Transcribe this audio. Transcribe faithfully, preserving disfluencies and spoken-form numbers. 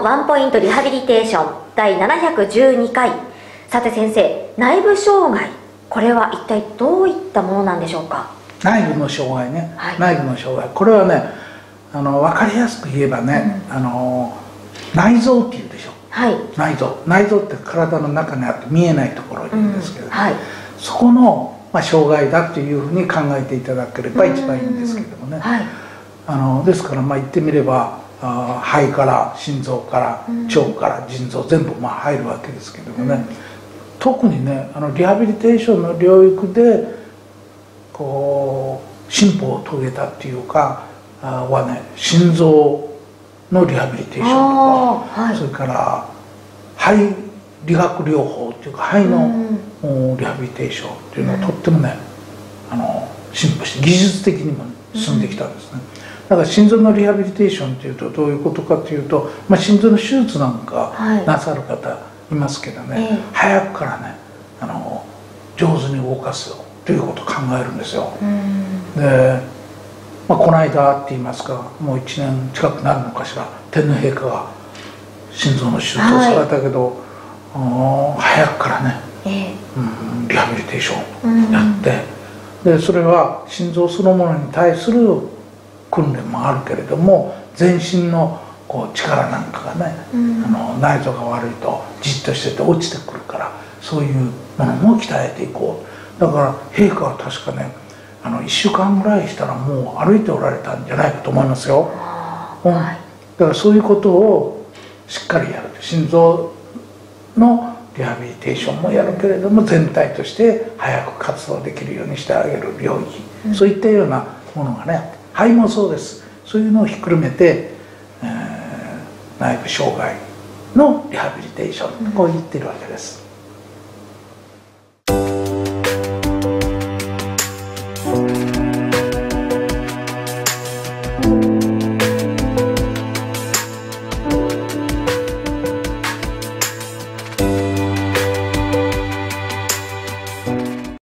のワンポイントリハビリテーションだいななひゃくじゅうにかい。さて先生、内部障害、これは一体どういったものなんでしょうか？ 内部の障害ね、 はい、 内部の障害、これはね、あの分かりやすく言えばね、うん、あの内臓っていうでしょ、はい、内臓内臓って体の中にあって見えないところにいるんですけど、うん、はい、そこの、まあ、障害だというふうに考えていただければ一番いいんですけどもね、はい、あのですからまあ言ってみればあ肺から心臓から腸から腎臓全部まあ入るわけですけどもね、うん、特にねあのリハビリテーションの領域でこう進歩を遂げたっていうかはね、心臓のリハビリテーションとか、はい、それから肺理学療法っていうか肺の、うん、リハビリテーションっていうのはとってもねあの進歩して技術的にも進んできたんですね、うん、だから心臓のリハビリテーションっていうとどういうことかというと、まあ、心臓の手術なんかなさる方いますけどね、はい、早くからねあの上手に動かすよということを考えるんですよ、うん、でまあ、この間って言いますかもういちねん近くなるのかしら天皇陛下が心臓の手術をされたけど、はい、早くからね、えーうん、リハビリテーションやって、うん、でそれは心臓そのものに対する訓練もあるけれども全身のこう力なんかがね、うん、あの内臓が悪いとじっとしてて落ちてくるからそういうものも鍛えていこう。だから陛下は確かねあのいっしゅうかんぐらいしたらもう歩いておられたんじゃないかと思いますよ、うん、だからそういうことをしっかりやる心臓のリハビリテーションもやるけれども全体として早く活動できるようにしてあげる領域、うん、そういったようなものがね肺もそうです。そういうのをひっくるめて、えー、内部障害のリハビリテーションとこう言ってるわけです。